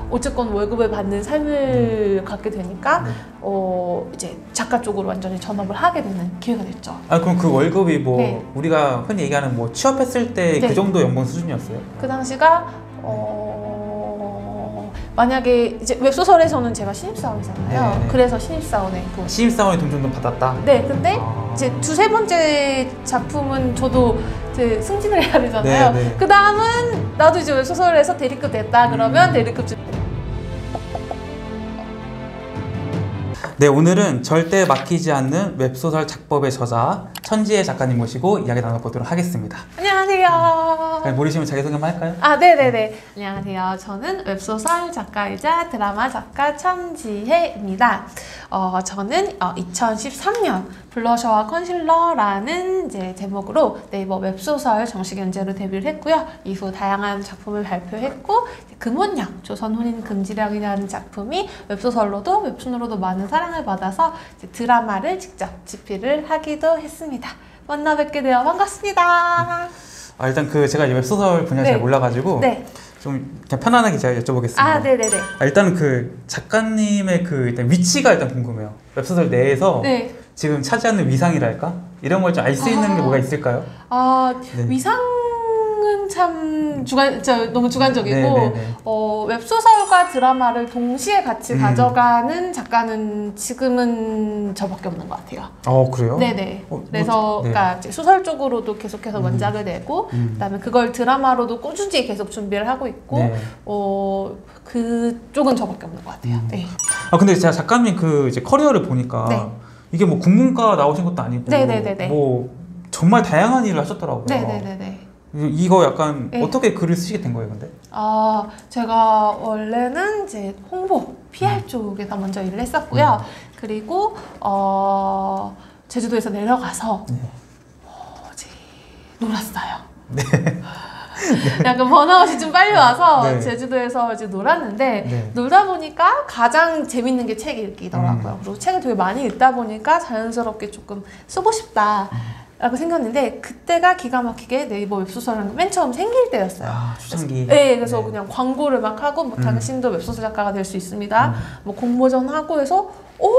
어쨌건 월급을 받는 삶을 갖게 되니까 이제 작가 쪽으로 완전히 전업을 하게 되는 기회가 됐죠. 아 그럼 그 월급이 뭐 우리가 흔히 얘기하는 뭐 취업했을 때 그 정도 연봉 수준이었어요? 그 당시가 만약에 이제 웹소설에서는 제가 신입사원이잖아요. 그래서 신입사원에 신입사원이 돈 정도 받았다? 네, 근데 이제 두세 번째 작품은 저도 이제 승진을 해야 되잖아요. 그 다음은 나도 이제 웹소설에서 대리급 됐다 그러면 대리급 네, 오늘은 절대 막히지 않는 웹소설 작법의 저자 천지혜 작가님 모시고 이야기 나눠보도록 하겠습니다. 안녕하세요. 모르시면 자기소개 한번 할까요? 아, 네네네. 안녕하세요. 저는 웹소설 작가이자 드라마 작가 천지혜입니다. 저는 2013년 블러셔와 컨실러라는 이제 제목으로 네이버 웹소설 정식 연재로 데뷔를 했고요. 이후 다양한 작품을 발표했고 금혼령, 조선혼인금지령이라는 작품이 웹소설로도 웹툰으로도 많은 사랑을 받아서 이제 드라마를 직접 집필을 하기도 했습니다. 만나 뵙게 되어 반갑습니다. 일단 제가 웹소설 분야 잘 몰라가지고 좀 그냥 편안하게 제가 여쭤보겠습니다. 아, 네네네. 일단은 그 작가님의 일단 위치가 일단 궁금해요. 웹소설 내에서 지금 차지하는 위상이랄까? 이런 걸 좀 알 수 있는 게 뭐가 있을까요? 위상은 참 너무 주관적이고 웹소설과 드라마를 동시에 같이 가져가는 작가는 지금은 저밖에 없는 것 같아요. 그래요? 네네. 그래서 그러니까 이제 소설 쪽으로도 계속해서 원작을 내고 그다음에 그걸 드라마로도 꾸준히 계속 준비를 하고 있고 그쪽은 저밖에 없는 것 같아요. 근데 제가 작가님 이제 커리어를 보니까 이게 뭐 국문과 나오신 것도 아니고 뭐 정말 다양한 일을 하셨더라고요. 이거 약간 어떻게 글을 쓰시게 된 거예요, 근데? 제가 원래는 이제 홍보, PR 쪽에서 먼저 일을 했었고요. 그리고 제주도에서 내려가서 이제 놀았어요. 약간 번아웃이 좀 빨리 와서 제주도에서 이제 놀았는데 놀다 보니까 가장 재밌는 게 책 읽기더라고요. 그리고 책을 되게 많이 읽다 보니까 자연스럽게 조금 쓰고 싶다 라고 생겼는데 그때가 기가 막히게 네이버 웹소설은 맨 처음 생길 때였어요. 초창기. 그래서 그냥 광고를 막 하고 뭐 당신도 웹소설 작가가 될 수 있습니다. 뭐 공모전 하고 해서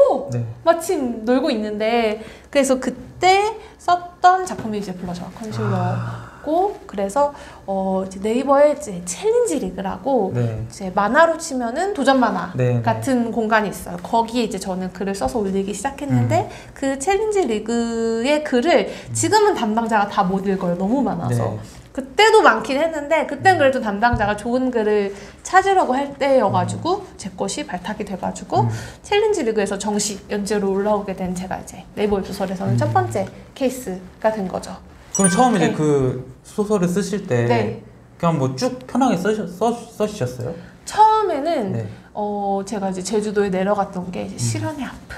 마침 놀고 있는데 그래서 그때 썼던 작품이 이제 블러셔 컨실러고 그래서 이제 네이버에 이제 챌린지 리그라고 이제 만화로 치면은 도전 만화 같은 공간이 있어요. 거기에 이제 저는 글을 써서 올리기 시작했는데 그 챌린지 리그의 글을 지금은 담당자가 다 못 읽어요. 너무 많아서. 그때도 많긴 했는데 그땐 그래도 담당자가 좋은 글을 찾으려고 할 때여가지고 제 것이 발탁이 돼가지고 챌린지 리그에서 정식 연재로 올라오게 된 제가 이제 네이버 웹소설에서는 첫 번째 케이스가 된 거죠. 그럼 처음에 이제 그 소설을 쓰실 때 그냥 뭐 쭉 편하게 써주셨어요? 처음에는 제가 이제 제주도에 내려갔던 게 이제 실연의 아픔.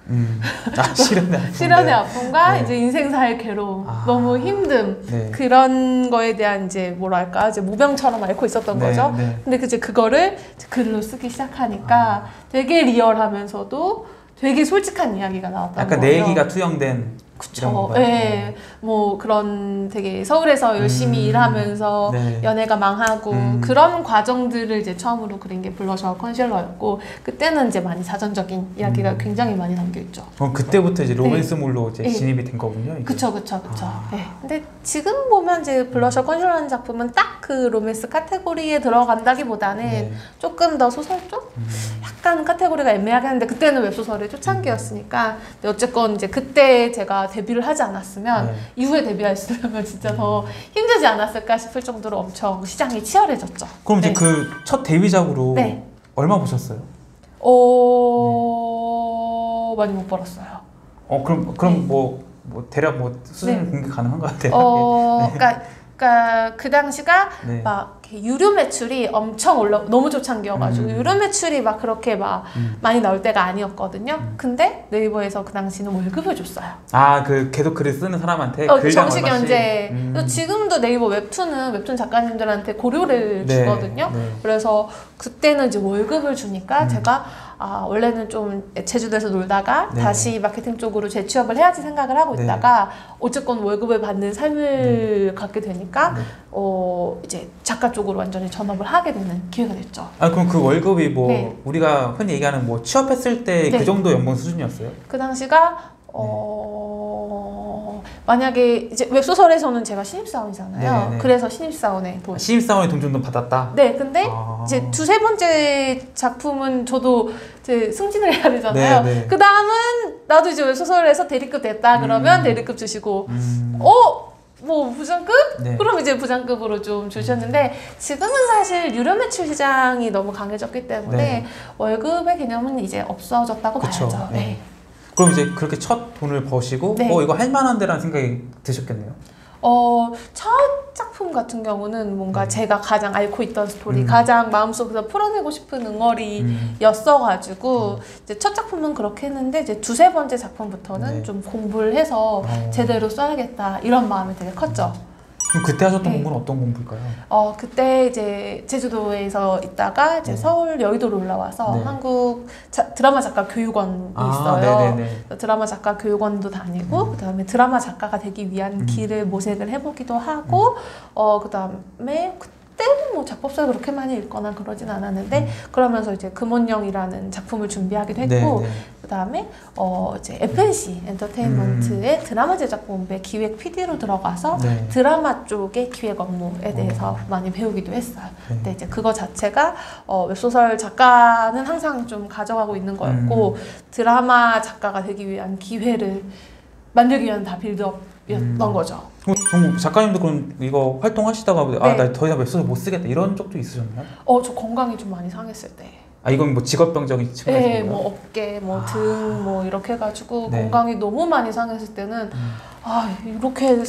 실연의 아픔. 실연의 아픔과 이제 인생사의 괴로움, 너무 힘듦 그런 거에 대한 이제 뭐랄까 이제 모병처럼 앓고 있었던 거죠. 근데 이제 그거를 글로 쓰기 시작하니까 되게 리얼하면서도 되게 솔직한 이야기가 나왔던 거예요. 약간 내 얘기가 투영된. 그쵸. 뭐 그런 되게 서울에서 열심히 일하면서 연애가 망하고 그런 과정들을 이제 처음으로 그린 게 블러셔 컨실러였고 그때는 이제 많이 사전적인 이야기가 굉장히 많이 담겨있죠. 그럼 그때부터 이제 로맨스물로 이제 진입이 된 거군요. 이게. 그쵸. 근데 지금 보면 이제 블러셔 컨실러라는 작품은 딱 그 로맨스 카테고리에 들어간다기보다는 조금 더 소설 쪽? 약간 카테고리가 애매하게 하는데 그때는 웹소설의 초창기였으니까 근데 어쨌건 이제 그때 제가 데뷔를 하지 않았으면 이후에 데뷔했으면 진짜 더 힘들지 않았을까 싶을 정도로 엄청 시장이 치열해졌죠. 그럼 이제 그 첫 데뷔작으로 얼마 보셨어요? 많이 못 벌었어요. 그럼 뭐 대략 뭐 수준 공개 가능한 것 같아요. 그러니까 그 당시가 막 유료 매출이 엄청 너무 초창기여가지고 유료 매출이 막 그렇게 막 많이 나올 때가 아니었거든요. 근데 네이버에서 그 당시는 월급을 줬어요. 그 계속 글을 쓰는 사람한테 정식 연재. 지금도 네이버 웹툰은 웹툰 작가님들한테 고료를 주거든요. 그래서 그때는 이제 월급을 주니까 제가 아, 원래는 좀 제주도에서 놀다가 다시 마케팅 쪽으로 재취업을 해야지 생각을 하고 있다가 어쨌건 월급을 받는 삶을 갖게 되니까 이제 작가 쪽으로 완전히 전업을 하게 되는 기회가 됐죠. 아, 그럼 그 월급이 뭐 우리가 흔히 얘기하는 뭐 취업했을 때 그 정도 연봉 수준이었어요? 그 당시가 만약에 이제 웹소설에서는 제가 신입사원이잖아요. 그래서 신입사원의 돈. 신입사원의 돈 정도 받았다? 네, 근데 이제 두세 번째 작품은 저도 이제 승진을 해야 되잖아요. 그 다음은 나도 이제 웹소설에서 대리급 됐다 그러면 대리급 주시고, 뭐 부장급? 그럼 이제 부장급으로 좀 주셨는데 지금은 사실 유료 매출 시장이 너무 강해졌기 때문에 월급의 개념은 이제 없어졌다고 봐야죠. 그럼 이제 그렇게 첫 돈을 버시고 이거 할만한데라는 생각이 드셨겠네요? 첫 작품 같은 경우는 뭔가 제가 가장 앓고 있던 스토리, 가장 마음속에서 풀어내고 싶은 응어리였어가지고 이제 첫 작품은 그렇게 했는데 이제 두세 번째 작품부터는 좀 공부를 해서 제대로 써야겠다 이런 마음이 되게 컸죠. 그럼 그때 하셨던 공부는 어떤 공부일까요? 그때 이제 제주도에서 있다가 이제 서울 여의도로 올라와서 한국 드라마 작가 교육원이 있어요. 드라마 작가 교육원도 다니고 그다음에 드라마 작가가 되기 위한 길을 모색을 해보기도 하고 그다음에 그때는 뭐 작법서를 그렇게 많이 읽거나 그러진 않았는데 그러면서 이제 금원령이라는 작품을 준비하기도 했고 그다음에 이제 FNC 엔터테인먼트의 드라마 제작본부의 기획 PD로 들어가서 드라마 쪽의 기획 업무에 대해서 많이 배우기도 했어요. 근데 이제 그거 자체가 웹소설 작가는 항상 좀 가져가고 있는 거였고 드라마 작가가 되기 위한 기회를 만들기 위한 다 빌드업이었던 거죠. 작가님도 그럼 이거 활동하시다가 나 더 이상 웹소설 못 쓰겠다 이런 적도 있으셨나요? 저 건강이 좀 많이 상했을 때. 이건 뭐 직업병적인 측면에서? 네, 뭐 어깨, 뭐 등, 뭐 이렇게 해가지고 건강이 너무 많이 상했을 때는 이렇게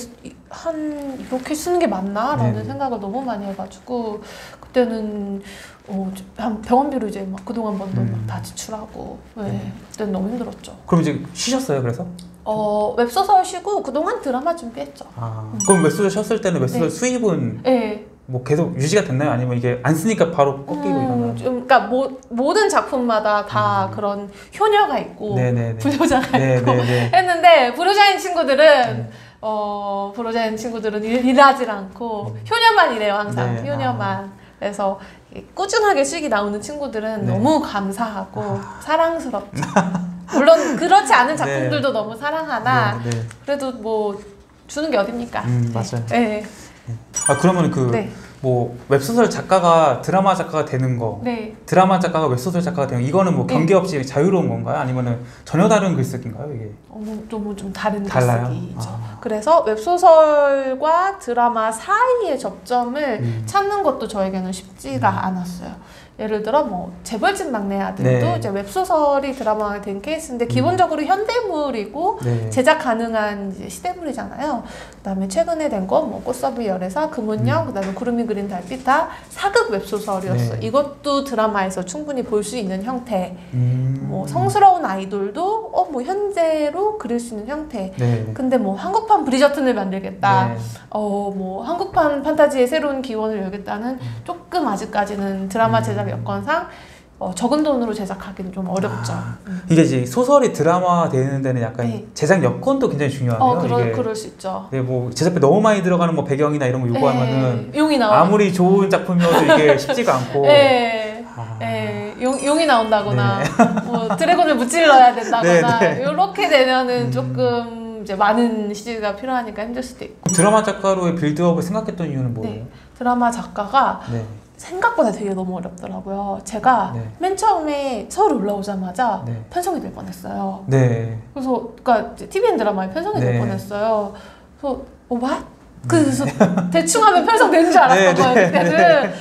쓰는 게 맞나? 라는 생각을 너무 많이 해가지고 그때는 한 병원비로 이제 막 그동안 번 돈 막 다 지출하고 그때는 너무 힘들었죠. 그럼 이제 쉬셨어요, 그래서? 웹소설 쉬고 그동안 드라마 준비했죠. 그럼 웹소설 쉬었을 때는 웹소설 수입은 뭐 계속 유지가 됐나요? 아니면 이게 안 쓰니까 바로 꺾이고 이러나요? 그러니까 모든 작품마다 다 그런 효녀가 있고 불효자가 있고 했는데 불효자인 친구들은 일하질 않고 효녀만 일해요. 항상 효녀만. 그래서 꾸준하게 수익이 나오는 친구들은 너무 감사하고 사랑스럽죠. 물론 그렇지 않은 작품들도 너무 사랑하나 그래도 뭐 주는 게 어딥니까? 맞아요. 그러면 뭐 웹소설 작가가 드라마 작가가 되는 거, 드라마 작가가 웹소설 작가가 되는 거, 이거는 뭐 경계 없이 자유로운 건가요? 아니면은 전혀 다른 글쓰기인가요, 이게? 좀 다른 글쓰기죠. 그래서 웹소설과 드라마 사이의 접점을 찾는 것도 저에게는 쉽지가 않았어요. 예를 들어 뭐 재벌집 막내 아들도 이제 웹소설이 드라마가 된 케이스인데 기본적으로 현대물이고 제작 가능한 이제 시대물이잖아요. 그다음에 최근에 된 거 뭐 꽃서브 열애사, 금은영, 그다음에 구름이 그린 달빛 다 사극 웹소설이었어요. 이것도 드라마에서 충분히 볼 수 있는 형태. 뭐 성스러운 아이돌도 뭐 현재로 그릴 수 있는 형태. 근데 뭐 한국판 브리저튼을 만들겠다. 뭐 한국판 판타지의 새로운 기원을 열겠다는 조금 아직까지는 드라마 제작 여건상 적은 돈으로 제작하기는 좀 어렵죠. 이게 이제 소설이 드라마 되는 데는 약간 제작 여건도 굉장히 중요하네요. 그럴 수 있죠. 뭐 제작비 너무 많이 들어가는 뭐 배경이나 이런 거 요구하면은 용이 아무리 좋은 작품이어도 이게 쉽지가 않고. 용이 나온다거나 뭐 드래곤을 무찔러야 된다거나 이렇게 되면은 조금 이제 많은 CG가 필요하니까 힘들 수도 있고. 드라마 작가로의 빌드업을 생각했던 이유는 뭐예요? 드라마 작가가 생각보다 되게 너무 어렵더라고요. 제가 맨 처음에 서울 올라오자마자 편성이 될 뻔했어요. 그래서 그러니까 TVN 드라마에 편성이 될 뻔했어요. 그래서 what? 그래서 대충 하면 편성되는 줄 알았던 거예요, 그때는.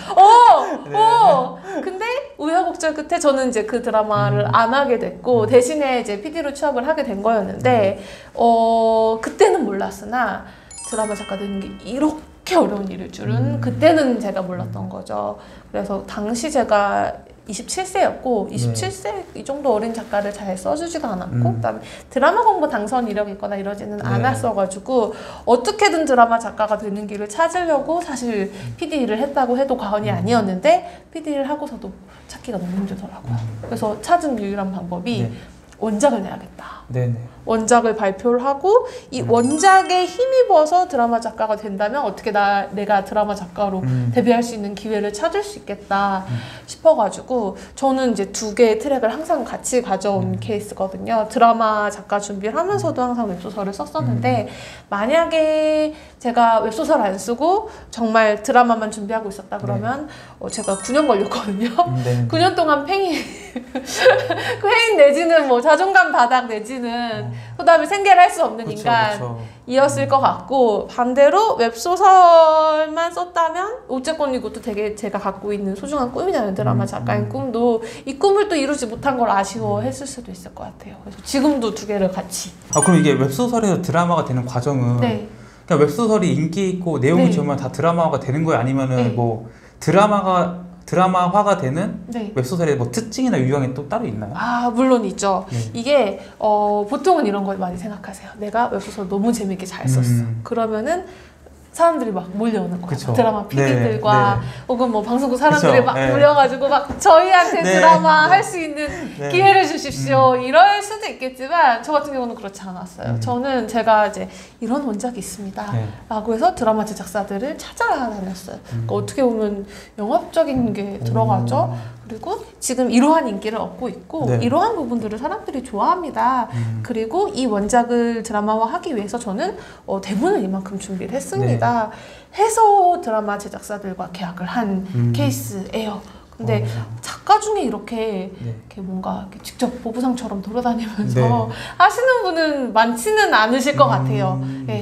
근데 우여곡절 끝에 저는 이제 그 드라마를 안 하게 됐고, 대신에 이제 PD로 취업을 하게 된 거였는데, 그때는 몰랐으나 드라마 작가 되는 게 이렇게 어려운 일일 줄은 그때는 제가 몰랐던 거죠. 그래서 당시 제가 27세였고 27세 이 정도 어린 작가를 잘 써주지도 않았고 그다음에 드라마 공부 당선 이력이 있거나 이러지는 않았어가지고 어떻게든 드라마 작가가 되는 길을 찾으려고 사실 PD를 했다고 해도 과언이 아니었는데 PD를 하고서도 찾기가 너무 힘들더라고요. 그래서 찾은 유일한 방법이 원작을 내야겠다. 원작을 발표를 하고 이 원작에 힘입어서 드라마 작가가 된다면 어떻게 내가 드라마 작가로 데뷔할 수 있는 기회를 찾을 수 있겠다 싶어가지고 저는 이제 두 개의 트랙을 항상 같이 가져온 케이스거든요. 드라마 작가 준비를 하면서도 항상 웹소설을 썼었는데 만약에 제가 웹소설 안 쓰고 정말 드라마만 준비하고 있었다 그러면 제가 9년 걸렸거든요. 9년 동안 팽이 내지는 뭐 자존감 바닥 내지는 그 다음에 생계를 할 수 없는 인간이었을 것 같고 반대로 웹소설만 썼다면 어쨌건 이것도 되게 제가 갖고 있는 소중한 꿈이잖아요. 드라마 작가인 꿈도 이 꿈을 또 이루지 못한 걸 아쉬워했을 수도 있을 것 같아요. 그래서 지금도 두 개를 같이. 그럼 이게 웹소설에서 드라마가 되는 과정은 그냥 웹소설이 인기 있고 내용이 좋으면 다 드라마화가 되는 거예요? 아니면은 뭐 드라마화가 되는 웹소설의 뭐 특징이나 유형이 또 따로 있나요? 물론 있죠. 이게 보통은 이런 걸 많이 생각하세요. 내가 웹소설 너무 재밌게 잘 썼어. 그러면은 사람들이 막 몰려오는 거예요. 드라마 PD들과 혹은 뭐 방송국 사람들이 막 몰려가지고 막 저희한테 드라마 할 수 있는 기회를 주십시오. 이럴 수도 있겠지만 저 같은 경우는 그렇지 않았어요. 저는 제가 이제 이런 원작이 있습니다 라고 해서 드라마 제작사들을 찾아다녔어요. 그러니까 어떻게 보면 영업적인 게 들어가죠. 그리고 지금 이러한 인기를 얻고 있고 이러한 부분들을 사람들이 좋아합니다. 그리고 이 원작을 드라마화하기 위해서 저는 대본을 이만큼 준비를 했습니다. 해서 드라마 제작사들과 계약을 한 케이스예요. 근데 작가 중에 이렇게 뭔가 이렇게 직접 보부상처럼 돌아다니면서 하시는 분은 많지는 않으실 것 같아요.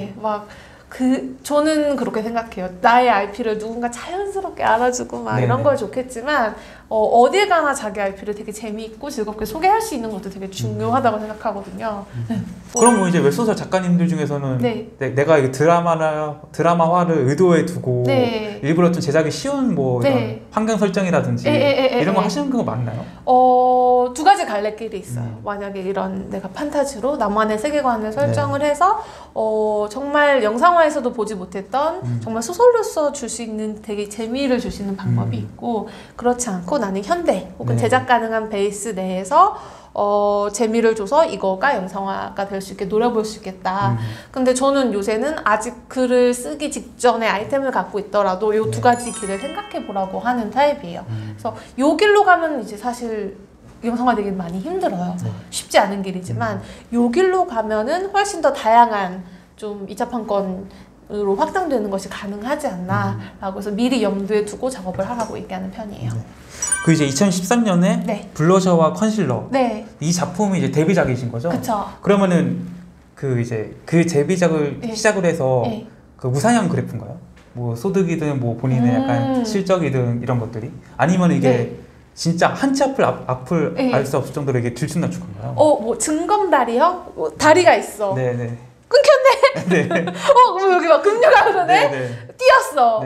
저는 그렇게 생각해요. 나의 IP를 누군가 자연스럽게 알아주고 막 이런 걸 좋겠지만 어딜 가나 자기 IP를 되게 재미있고 즐겁게 소개할 수 있는 것도 되게 중요하다고 생각하거든요. 그럼 뭐 이제 웹소설 작가님들 중에서는 내가 이게 드라마화를 의도해 두고 일부러 좀 제작이 쉬운 뭐 이런 환경 설정이라든지 이런 거 하시는 거 맞나요? 두 가지 갈래길이 있어요. 만약에 이런 내가 판타지로 나만의 세계관을 설정을 해서 정말 영상화에서도 보지 못했던 정말 소설로서 줄 수 있는 되게 재미를 줄 수 있는 방법이 있고 그렇지 않고 나는 현대 혹은 제작 가능한 베이스 내에서 재미를 줘서 이거가 영상화가 될 수 있게 노려볼 수 있겠다. 근데 저는 요새는 아직 글을 쓰기 직전에 아이템을 갖고 있더라도 이 두 가지 길을 생각해 보라고 하는 타입이에요. 그래서 요 길로 가면 이제 사실 영상화 되기 많이 힘들어요. 쉽지 않은 길이지만 요 길로 가면은 훨씬 더 다양한 좀 2차 판권으로 확장되는 것이 가능하지 않나 라고 해서 미리 염두에 두고 작업을 하라고 얘기하는 편이에요. 그 이제 2013년에 블러셔와 컨실러 이 작품이 이제 데뷔작이신 거죠? 그쵸. 그러면은 그 이제 그 데뷔작을 시작으로 해서 그 우상향 그래프인가요? 뭐 소득이든 뭐 본인의 약간 실적이든 이런 것들이 아니면 이게 진짜 한 치 앞을 알 수 없을 정도로 이게 들쭉날쭉한가요? 뭐 증검다리요? 다리가 있어. 끊겼네. 뭐 여기 막 급류가 흐르네. 뛰었어.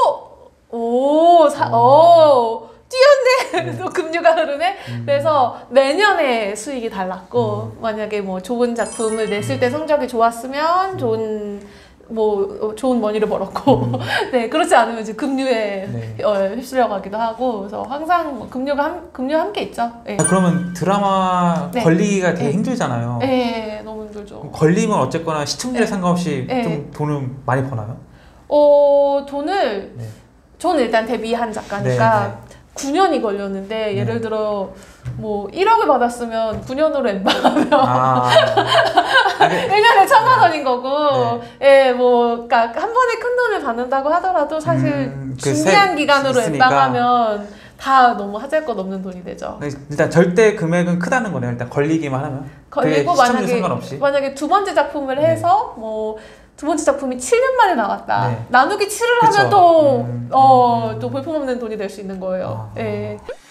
뛰었네. 또 급류가 흐르네. 그래서 내년에 수익이 달랐고 만약에 뭐 좋은 작품을 냈을 때 성적이 좋았으면 좋은 머니를 벌었고 그렇지 않으면 이제 급류에 휩쓸려 가기도 하고 그래서 항상 급류가 함께 있죠. 그러면 드라마 걸리기가 되게 힘들잖아요. 너무 힘들죠. 걸리면 어쨌거나 시청률에 상관없이 좀 돈을 많이 버나요? 돈을 저는 일단 데뷔한 작가니까 9년이 걸렸는데 예를 들어 뭐 1억을 받았으면 9년으로 엠바하면 1년에 1,000만 원인 거고 그러니까 한 번에 큰 돈을 받는다고 하더라도 사실 중요한 기간으로 엠바하면 다 너무 하잘것없는 돈이 되죠. 일단 절대 금액은 크다는 거네요. 일단 걸리기만 하면. 걸리고 만약에 두 번째 작품을 해서 두 번째 작품이 7년 만에 나왔다. 나누기 7을 하면 또 볼품없는 돈이 될 수 있는 거예요.